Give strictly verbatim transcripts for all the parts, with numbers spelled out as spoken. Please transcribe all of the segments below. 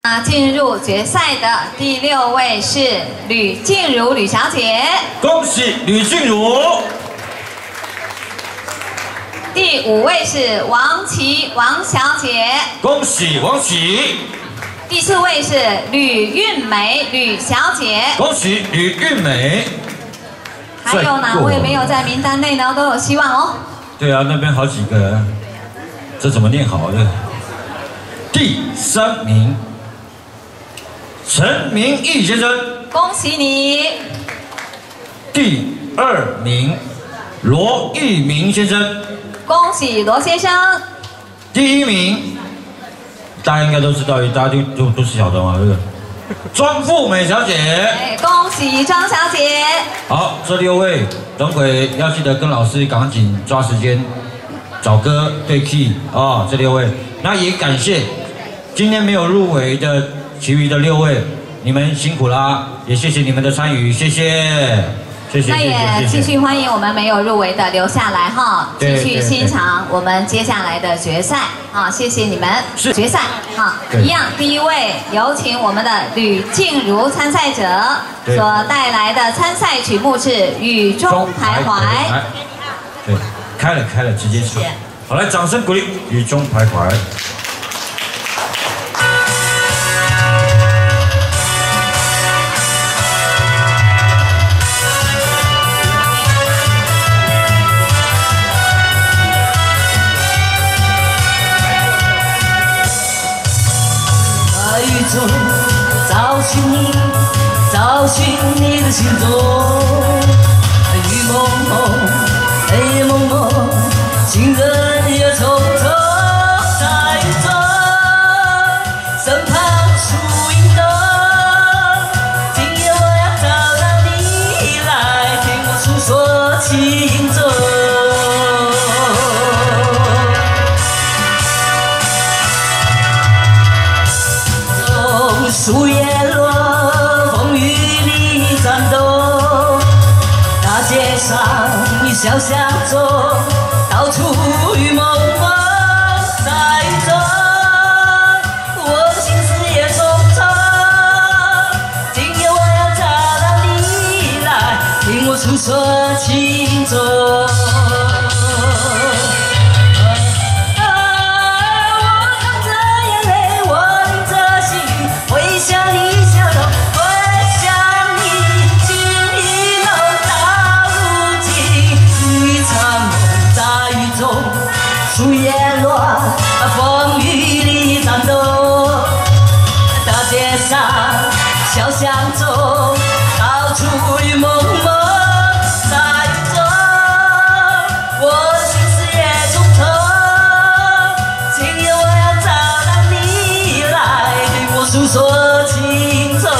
啊，进入决赛的第六位是吕静茹吕小姐， 恭喜吕静茹。 第五位是王琦王小姐， 恭喜王琦。 第四位是吕韵梅吕小姐， 恭喜吕韵梅。 还有哪位没有在名单内呢？都有希望哦。 对啊，那边好几个，这怎么念好的？第三名。 陈明义先生， 恭喜你！ 第二名，罗一鸣先生， 恭喜罗先生。 第一名，大家应该都知道，大家都都都是晓得嘛，这个庄富美小姐， 哎，恭喜庄小姐。 好，这六位等会要记得跟老师赶紧抓时间找歌对 key 啊、哦，这六位，那也感谢今天没有入围的。 其余的六位，你们辛苦啦，也谢谢你们的参与，谢谢，谢谢。 那也继续欢迎我们没有入围的留下来哈，继续欣赏我们接下来的决赛啊，谢谢你们。是决赛哈，一样，第一位有请我们的吕静茹参赛者所带来的参赛曲目是《雨中徘徊》。 对，开了开了，直接唱。好，来，掌声鼓励《雨中徘徊》。 找寻你，找寻你的行踪。雨蒙蒙，黑蒙蒙，情人也匆匆在雨中。身旁树影动，今夜我要找到你来听我诉说情衷。树叶落，风雨里颤抖。大街上你小巷中，到处雨蒙蒙，在雨中，我的心事也匆匆。今夜我要找到你来，听我诉说情衷。 树叶落，风雨里颤抖。大街上，小巷中，到处雨蒙蒙，在雨中，我心事也匆匆。今夜我要找到你来，对我诉说情衷。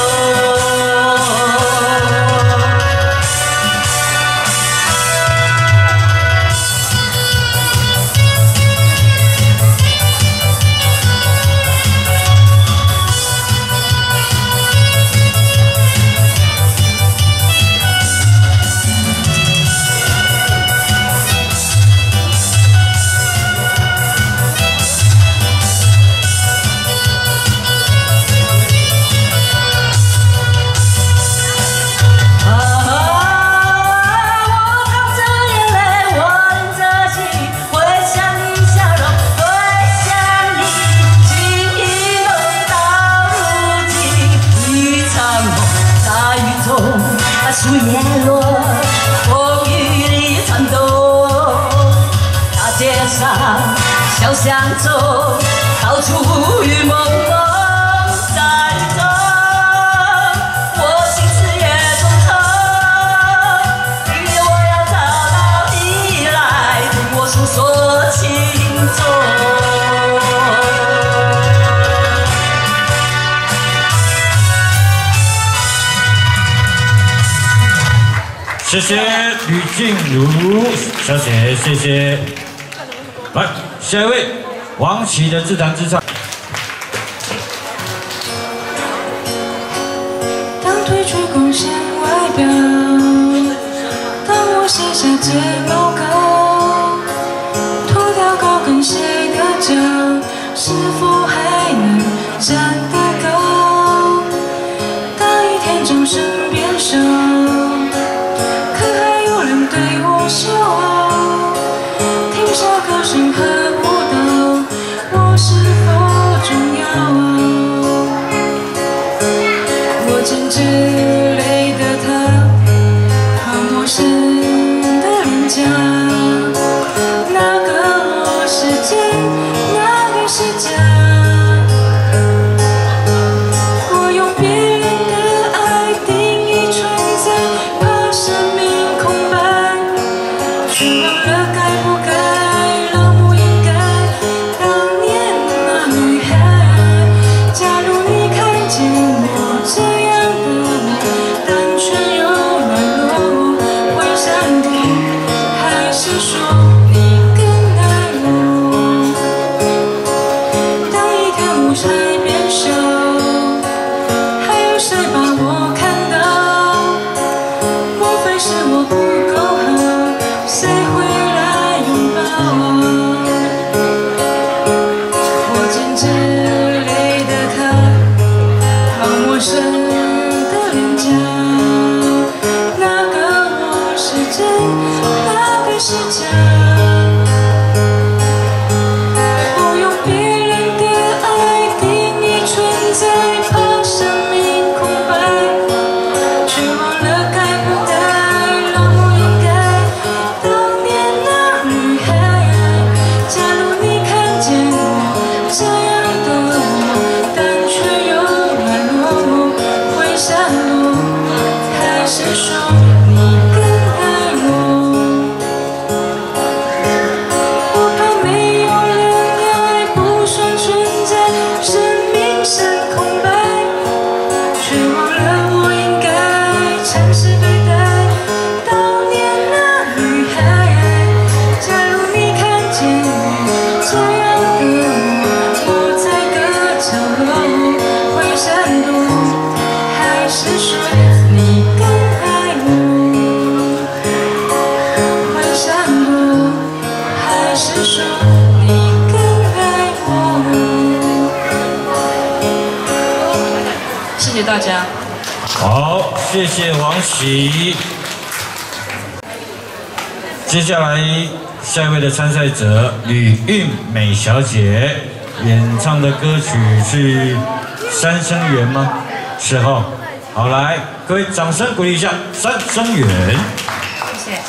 树叶落，风雨里颤抖。大街上，小巷中，到处雨蒙蒙，在雨中，我心事也匆匆。今夜我要找到你来，对我诉说情衷。 谢谢吕静茹小姐，谢谢。来，下一位，王琦的自弹自唱。 当褪去光鲜外表，当我卸下睫毛膏，脱掉高跟鞋的脚，是否还能站得高？ 大家。 好，谢谢王喜。接下来下一位的参赛者吕韵美小姐演唱的歌曲是《三生缘》吗？是哈。好，来，各位掌声鼓励一下《三生缘》。 谢谢。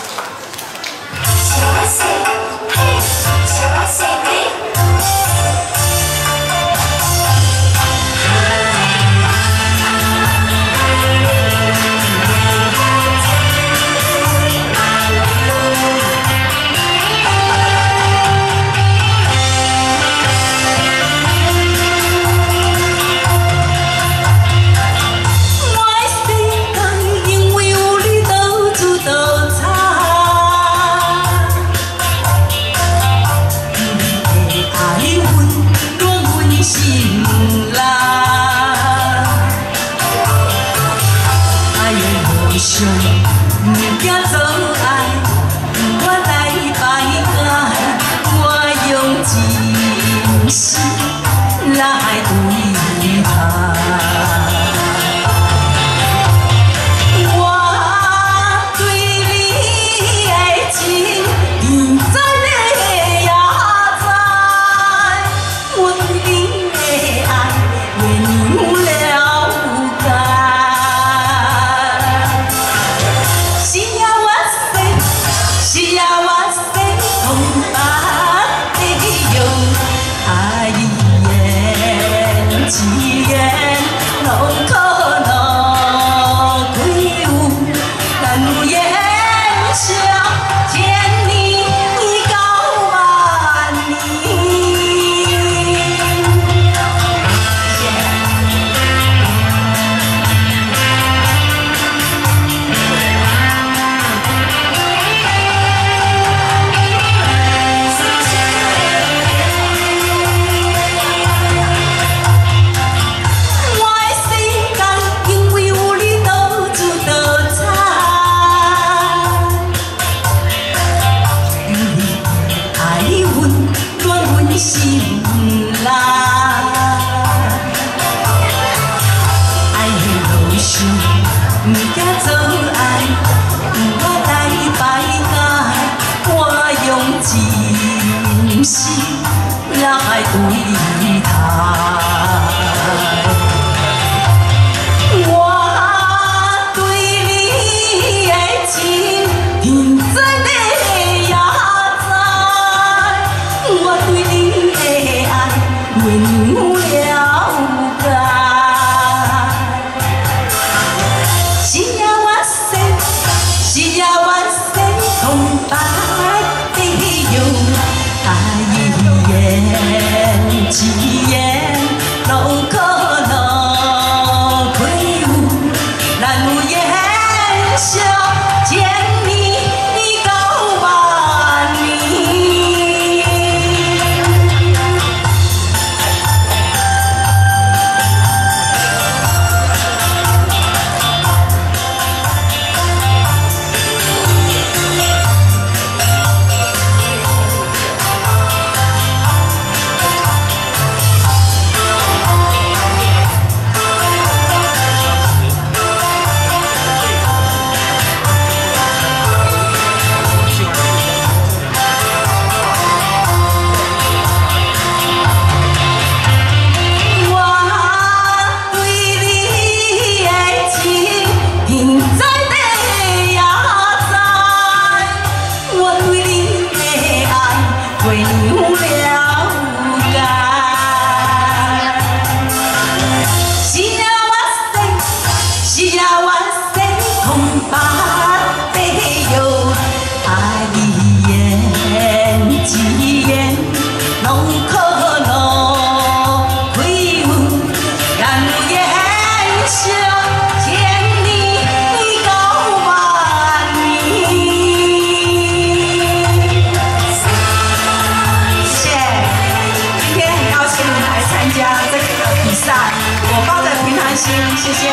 谢谢。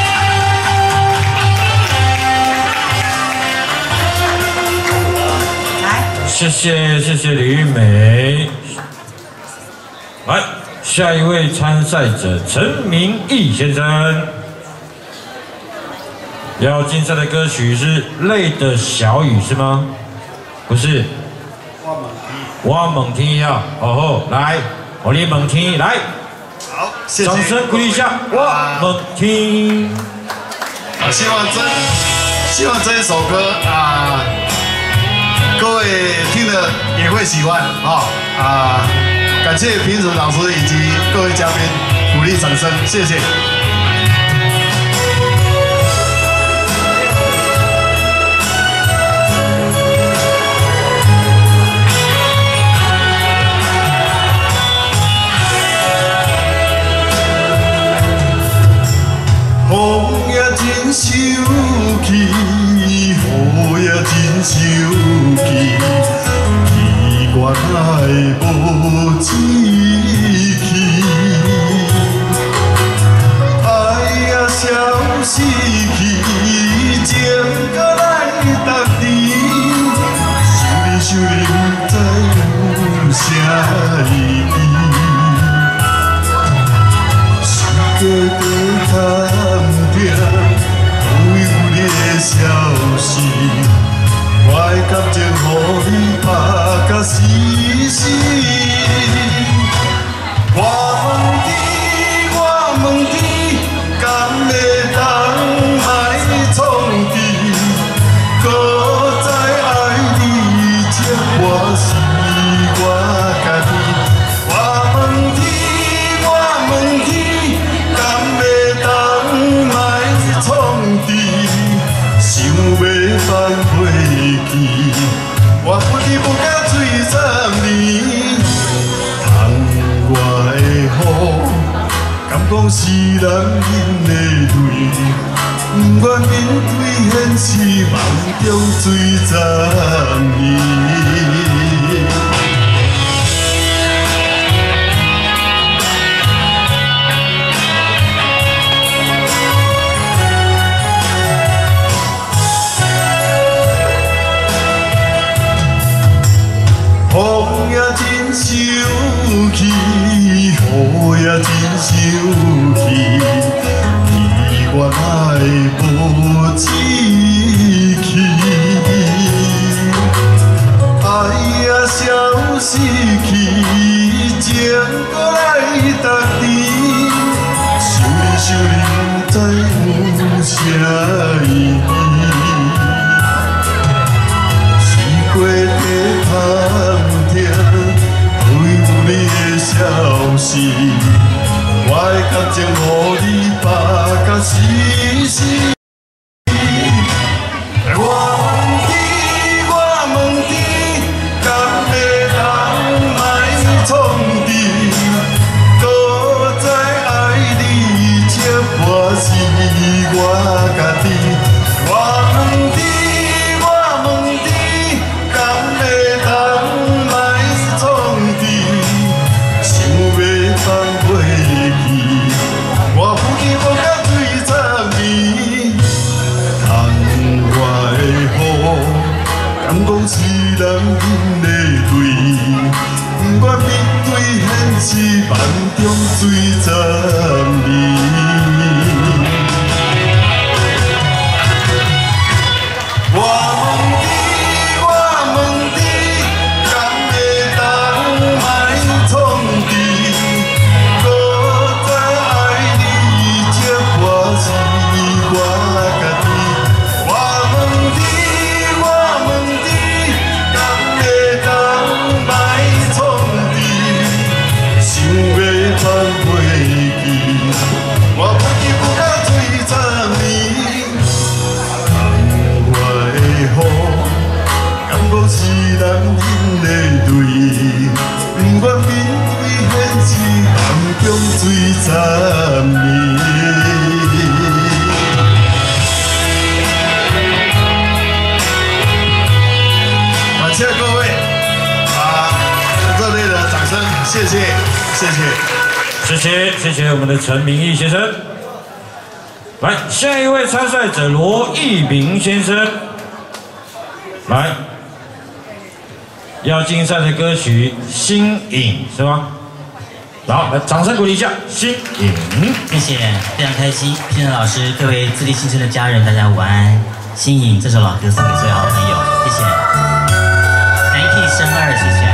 来， 谢谢谢谢李玉美。来，下一位参赛者陈明义先生。 要竞赛的歌曲是《泪的小雨》是吗？不是。我猛听一下，哦吼，来，我你猛听来。 好，谢谢。 掌声鼓励一下，我猛听。 啊，希望这希望这一首歌啊，各位听了也会喜欢啊啊！感谢评审老师以及各位嘉宾鼓励掌声，谢谢。风也真受气，雨也真受气，奇怪爱无志气，爱也消失去，情搁来逐年，想你想你不知有啥意义。家己探听，有有你的消息，我的感情予你拍甲死死。我问你，我问你，敢会当卖创治？搁再爱你，这我是我家己。我问你，我问你。想要放袂记，我不知不觉醉十年。窗外的雨，敢讲是人饮的泪，不愿面对现实，梦中醉十年。风也真受气，雨也真受气，奇怪爱无志气，爱也消失去，情搁来逐年，想你想你不知有啥意义。过地探听，有有你的消息，我的感情予你拍甲死死。我问你，我问你，敢会当卖创治？搁再爱你，这我是我家己。我问你。我不记不觉醉十年，窗外的雨，敢讲是人饮的泪，不愿面对现实，梦中醉十年。我问你，我问你，敢会当卖创治？我不记不觉醉十年，窗外的雨，敢讲是人饮的泪，不愿面对现实，梦中醉十年。感谢各位啊，热烈的掌声，谢谢，谢谢。 谢谢谢谢我们的陈明义先生。来，下一位参赛者罗义明先生，来，要竞赛的歌曲《新颖》是吗？ 好，来掌声鼓励一下新颖。 谢谢，非常开心。新人老师，各位自立新生的家人，大家午安。新颖这首老歌送给所有好朋友，谢谢。Nike 生二，谢谢。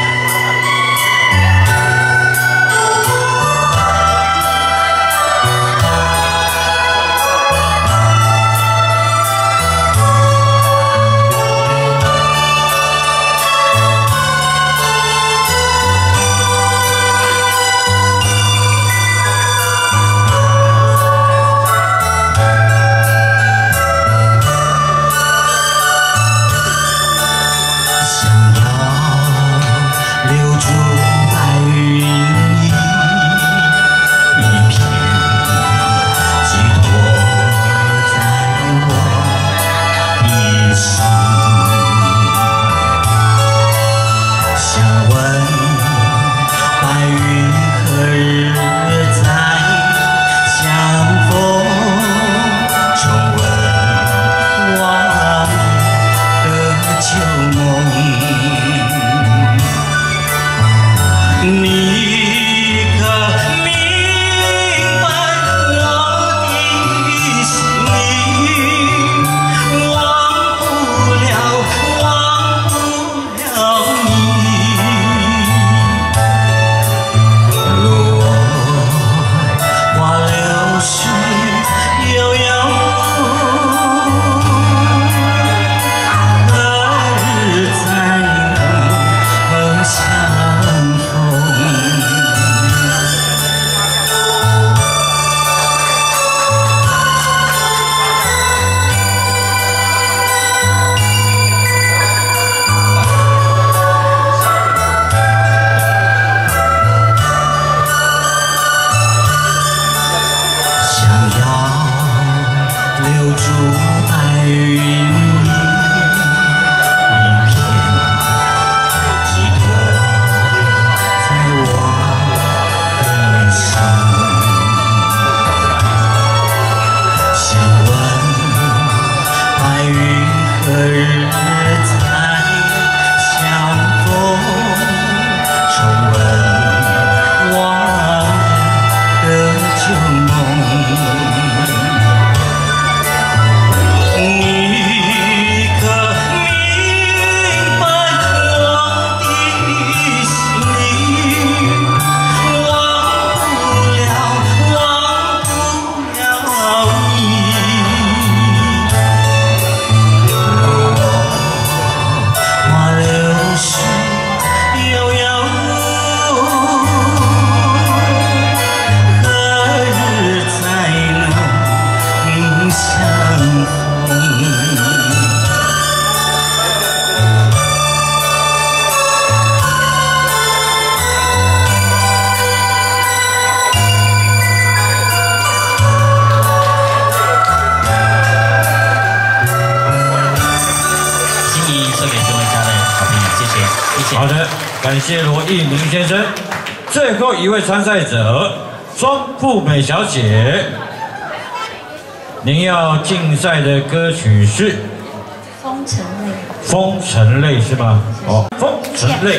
好的，感谢罗一鸣先生。最后一位参赛者庄富美小姐，您要竞赛的歌曲是《 风尘泪》。 风尘泪是吗？哦，风尘泪。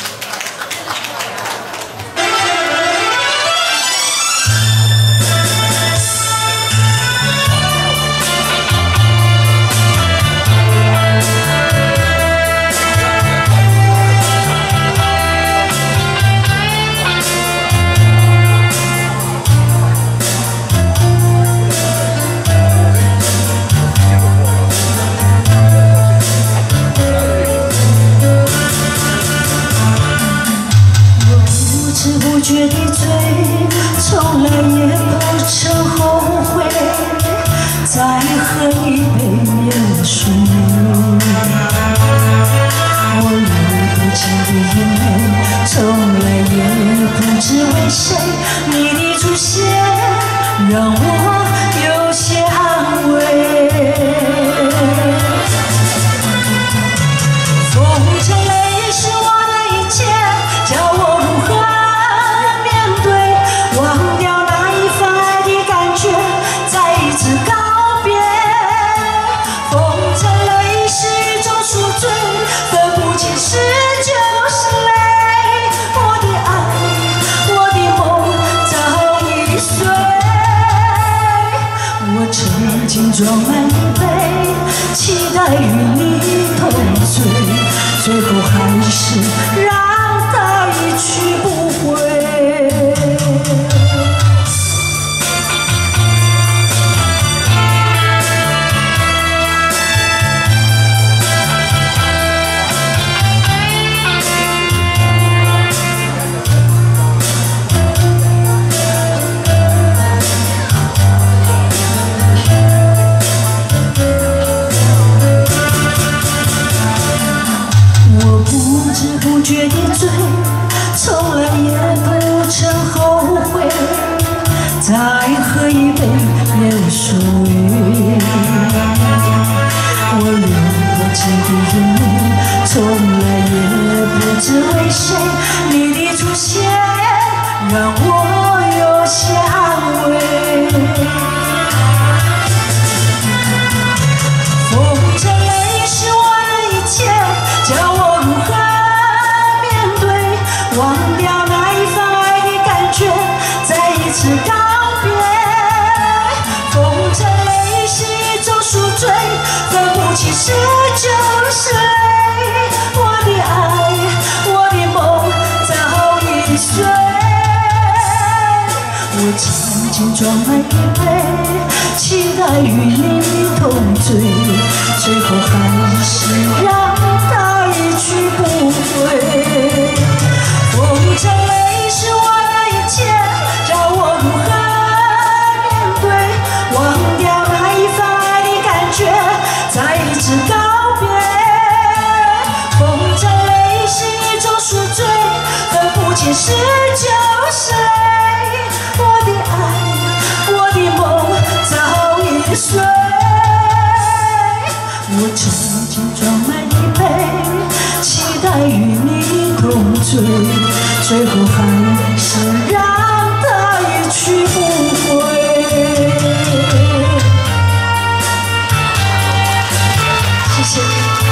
觉的醉，从来也不曾后悔，再喝一杯热水。我流不尽的眼泪，从来也不知为谁。你的出现让我有些安慰。风尘泪是我的一切，叫我如何是就是泪，我的爱，我的最后还是让他一去不回。决定醉，从来也不曾后悔。再喝一杯烟水，我流过几滴眼泪，从来也不知为谁。你的出现让我有香味。风筝泪是我的一切，叫我如何忘掉那一份爱的感觉，再一次告别。风筝泪是一种宿醉，分不清是酒是泪。我的爱，我的梦早已碎。我曾经装满一杯，期待与你同醉，最后还是让它一去不回。风筝泪是我的一切，叫我如何面对？忘掉那一份爱的感觉，再一次告别。风筝泪是一种宿醉，分不清是酒是泪。我的爱，我的梦早已碎。我曾经装满一杯，期待与你同醉，最后还是让它一去不回。谢谢。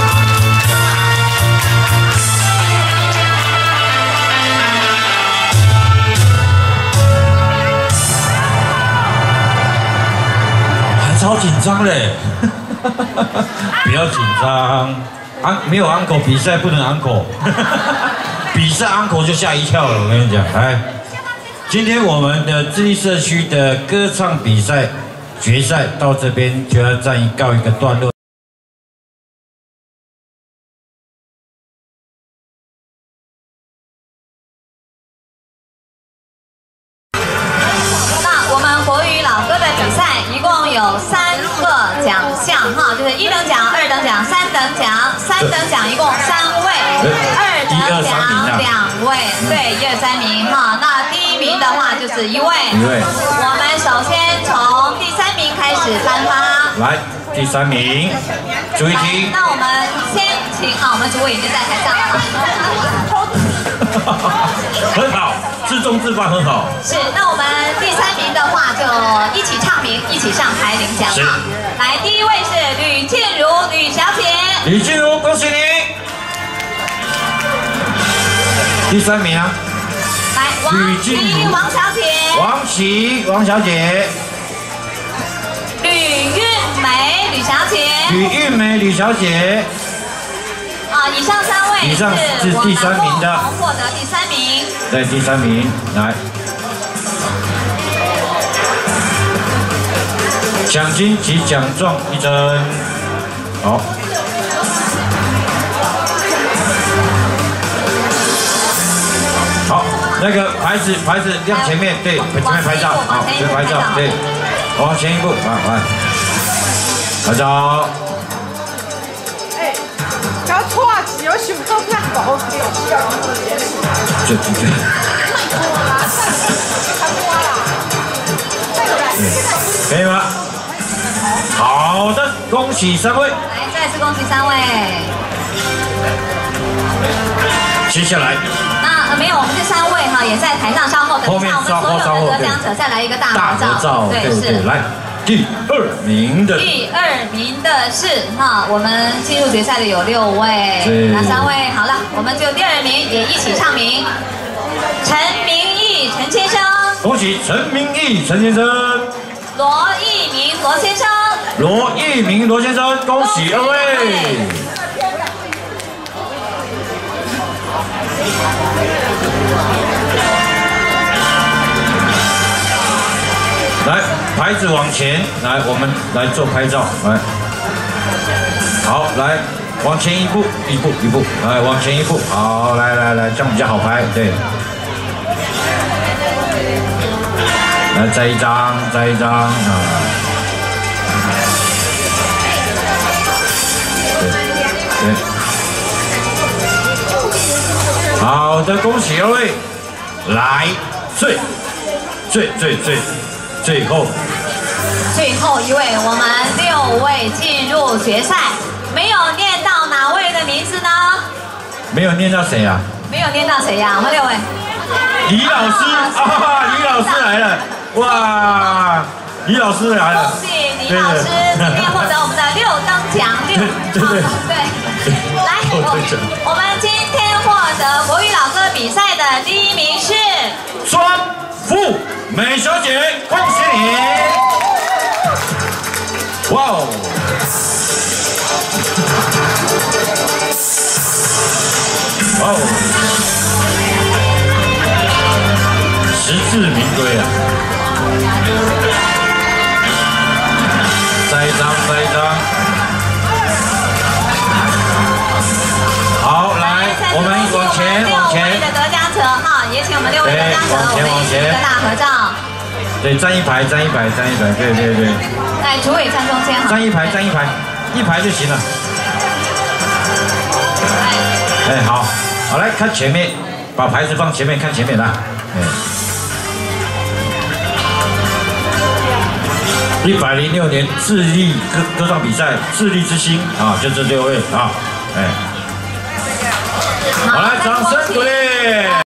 还超紧张嘞，不要紧张。安没有 uncle 比赛不能 uncle， 比赛 uncle 就吓一跳了。我跟你讲，来，今天我们的智力社区的歌唱比赛决赛到这边就要暂告一个段落。 那我们国语老歌的比赛一共有三个奖项哈，就是一等奖、二等奖、三等奖。三等奖一共三位，二等奖两位，对，一二三名哈。那第一名的话就是一位。 一位。 我们首先从第三名开始颁发。 来，第三名，注意听。 那我们先请啊，我们主委已经在台上了。 很好，自重自放很好。 是，那我们第三名的话就一起唱名，一起上台领奖哈。来，第一位是吕静茹吕小姐。 吕静茹，恭喜你！第三名啊， 来，王琦王小姐。 王琦王小姐。 吕韵梅吕小姐。 吕韵梅吕小姐。 啊，以上三位以上是第三名的， 获得第三名。 对，第三名，来，奖金及奖状一针，好。好，那个牌子牌子亮前面，对，前面拍照，好，前面拍照，对，往前一步，啊，来，拍照。 哎，搞错啊！有想到那搞掉， 就就就。可以吗？好的，恭喜三位。 来，再次恭喜三位。 接下来。 那没有，我们这三位哈也在台上，稍后等一下我们所有的得奖者再来一个大合照。 对，是来第二名的。 第二名的是哈，我们进入决赛的有六位，那三位好了，我们就第二名也一起唱名，陈明义陈先生。 恭喜陈明义陈先生。 罗一鸣罗先生。罗一鸣罗先生，恭喜二位。 牌子往前来，我们来做拍照，来，好，来往前一步，一步一步，来往前一步，好，来来来，这样比较好拍，对。来再一张，再一张啊！对对。好的，恭喜各位！来，最最最最最后， 最后一位，我们六位进入决赛，没有念到哪位的名字呢？ 没有念到谁啊？ 没有念到谁呀？我们六位。 李老师啊，李老师来了！哇，李老师来了！ 恭喜李老师今天获得我们的六等奖，六对对对。来，我我们今天获得国语老歌比赛的第一名是庄富美小姐，恭喜你！哇哦！哇哦！实至名归啊！再一张，再一张。好，来，我们往前，往前。 六位的得奖者哈，也请我们六位得奖者，我们一起一个大合照。 对，站一排，站一排，站一排，对对对。 来，主委站中间哈。 站一排，站一排，一排就行了。哎，好，好来看前面，把牌子放前面，看前面来。哎。一百零六年智力歌歌唱比赛，智力之星啊，就这六位啊，哎，好来，掌声鼓励。